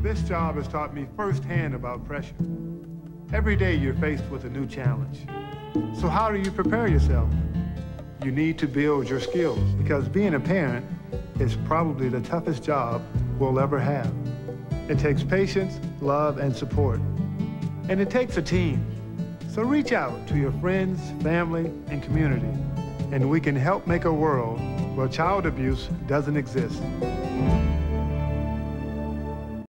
This job has taught me firsthand about pressure. Every day you're faced with a new challenge. So how do you prepare yourself? You need to build your skills because being a parent is probably the toughest job we'll ever have. It takes patience, love, and support. And it takes a team. So reach out to your friends, family, and community, and we can help make a world where child abuse doesn't exist.